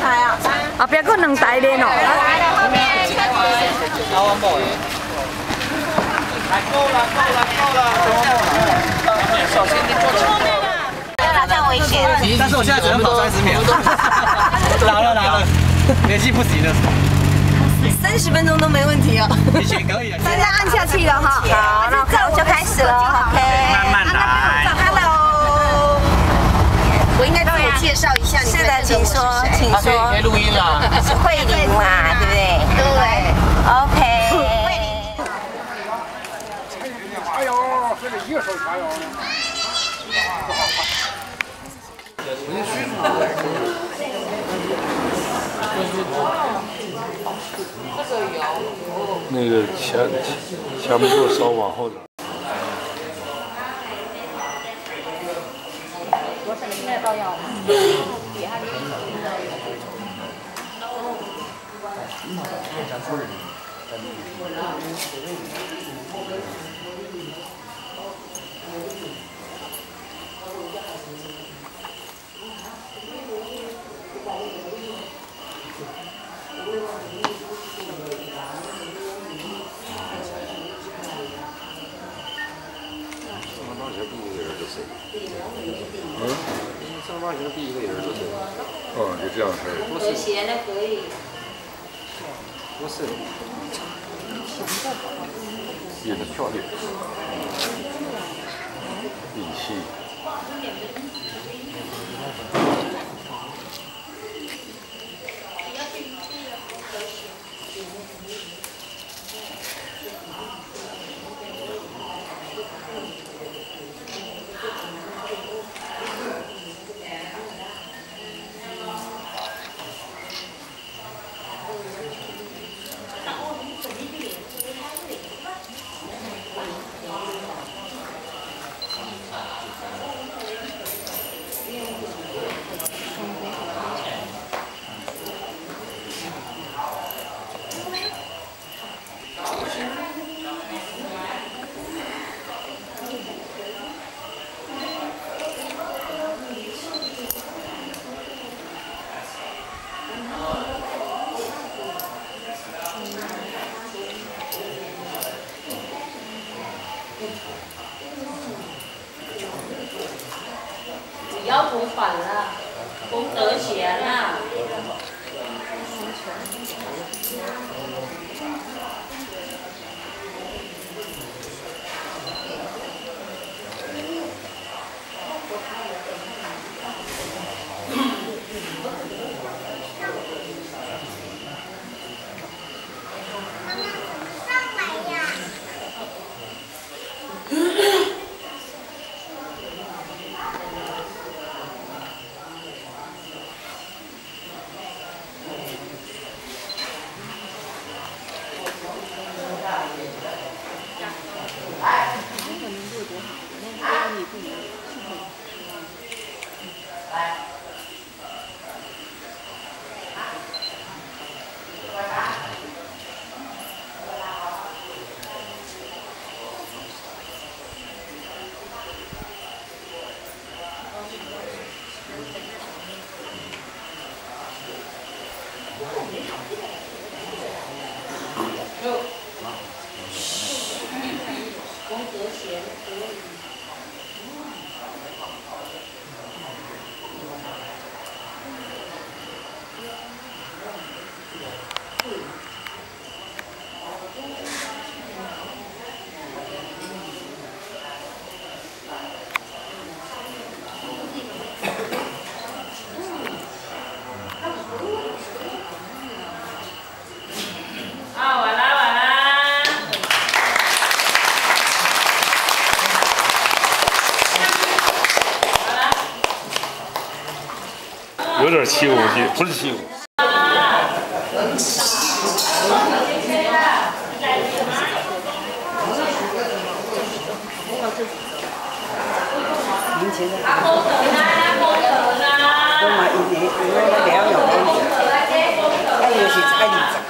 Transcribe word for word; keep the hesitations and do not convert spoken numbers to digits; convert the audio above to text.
台啊？ 后壁搁两台咧喏。 后面。 来够了，够了，够了！小心你过去。 那这样危险。 但是我现在只能跑三十秒。拿了拿了，联系不行了。 三十分钟都没问题哦。 也许可以。 大家按下去了哈。好，那这样就开始了 ，OK。 慢慢来。 Hello。我应该自我介绍一下，你是的，请说，请说。 可以录音了。 是慧玲嘛，对不对？对。OK。 加油！这得一个手加油。 那个前前面座稍往后点。 我省现在都有。比他嗯，上大学第一个人是谁？哦，就这样可以。 和谐的可以。 不是。演的漂亮。底气。 腰头反了，功德钱啊！功德钱可以。啊，完了完了。 有点七公斤，不是七公。 年前的，我嘛以前以为了了用，哎，又是彩礼。